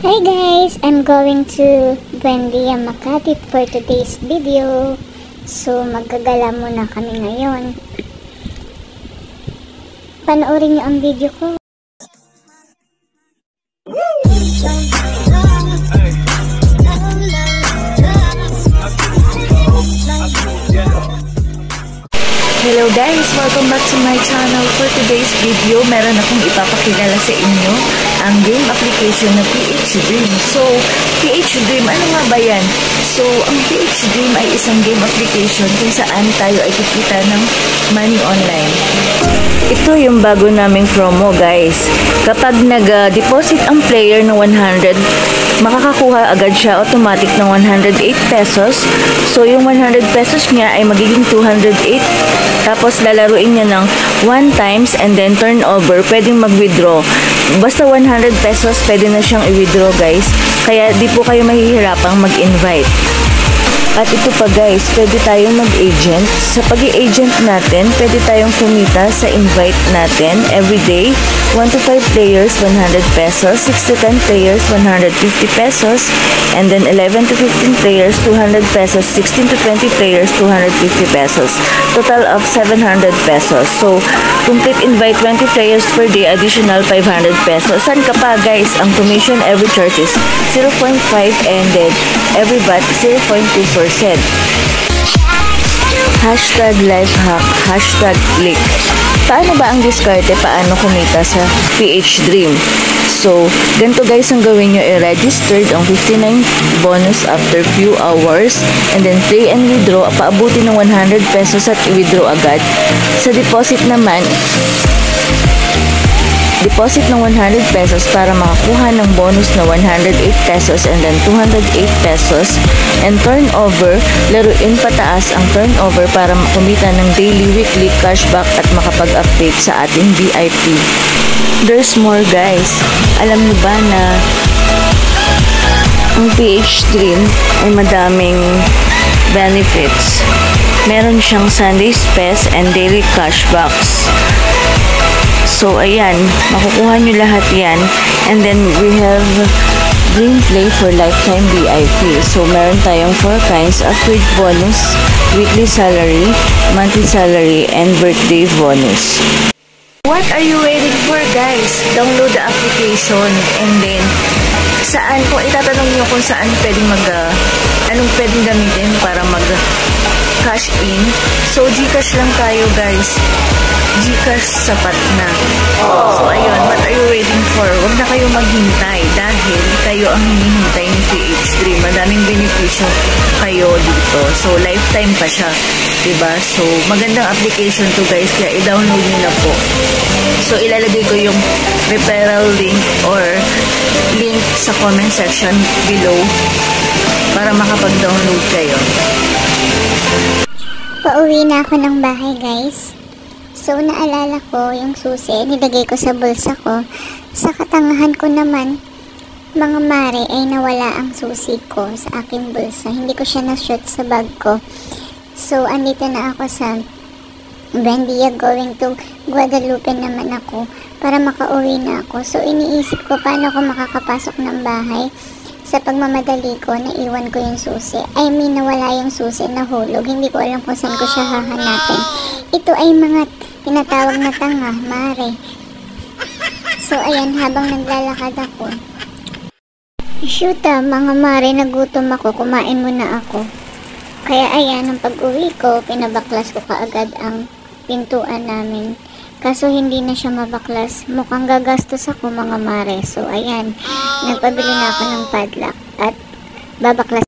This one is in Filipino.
Hi guys! I'm going to Buendia, Makati for today's video. So, maggagala muna kami ngayon. Panoorin niyo ang video ko. Hello guys! Welcome back to my channel. For today's video, meron akong ipapakilala sa inyo ang game application na PH Dream. So, PH Dream, ano nga ba yan? So, ang PH Dream ay isang game application kung saan tayo ay kikita ng money online. Ito yung bago naming promo guys. Kapag nag-deposit ang player ng 100, makakakuha agad siya automatic ng 108 pesos. So, yung 100 pesos niya ay magiging 208. Tapos, lalaruin niya ng 1 times and then turnover. Pwedeng mag-withdraw. Basta 100 pesos, pwede na siyang i-withdraw guys. Kaya, di po kayo mahihirapang mag-invite. At ito pa guys, pwede tayong mag-agent. Sa pag-i-agent natin, pwede tayong kumita sa invite natin every day. 1 to 5 players, 100 pesos. 6 to 10 players, 150 pesos. And then 11 to 15 players, 200 pesos. 16 to 20 players, 250 pesos. Total of 700 pesos. So, complete invite 20 players per day, additional 500 pesos. Saan ka pa guys? Ang commission every charge is 0.5 and then every bat 0.2%. Hashtag lifehack, hashtag click. Paano ba ang diskarte? Paano kumita sa PH Dream? So, ganito guys ang gawin nyo. I-registered ang 59 bonus after few hours and then play and withdraw. Paabuti ng 100 pesos at i-withdraw agad. Sa deposit naman, deposit ng 100 pesos para makakuha ng bonus na 108 pesos and then 208 pesos. And turnover, laruin pataas ang turnover para makumita ng daily, weekly cashback at makapag-update sa ating VIP. There's more guys. Alam niyo ba na ang PH Dream ay madaming benefits. Meron siyang Sunday Spes and daily cashbacks. So, ayan, makukuha nyo lahat yan. And then, we have Dream Play for Lifetime VIP. So, meron tayong 4 kinds of quick bonus, weekly salary, monthly salary, and birthday bonus. What are you waiting for, guys? Download the application and then, saan, kung itatanong nyo kung saan pwedeng anong pwedeng gamitin para mag-cash in. So, GCash lang tayo, guys. GCash sapat na. So, ayun, what are you waiting for? Huwag na kayo maghintay dahil kayo ang hinihintay ni PH Dream. Madaming benepisyo kayo dito. So, lifetime pa siya. Diba? So, magandang application to guys. Kaya i-download nyo na po. So, ilalagay ko yung referral link or link sa comment section below para makapag-download kayo. Pauwi na ako ng bahay guys. So, naalala ko yung susi, nilagay ko sa bulsa ko. Sa katangahan ko naman, mga mare, ay nawala ang susi ko sa aking bulsa. Hindi ko siya na-shoot sa bag ko. So, andito na ako sa Buendia, going to Guadalupe naman ako para makauwi na ako. So, iniisip ko paano ako makakapasok ng bahay. Sa pagmamadali ko, naiwan ko yung susi. I mean, nawala yung susi, nahulog. Hindi ko alam kung saan ko siya hahanapin. Ito ay mga tinatawag na tanga, mare. So, ayan, habang naglalakad ako. Shoot mga mare, nagutom ako, kumain muna ako. Kaya ayan, ang pag-uwi ko, pinabaklas ko kaagad ang pintuan namin. Kaso hindi na siya mabaklas. Mukhang gagastos ako mga mare. So, ayan, nagpabili na ako ng padlock at babaklas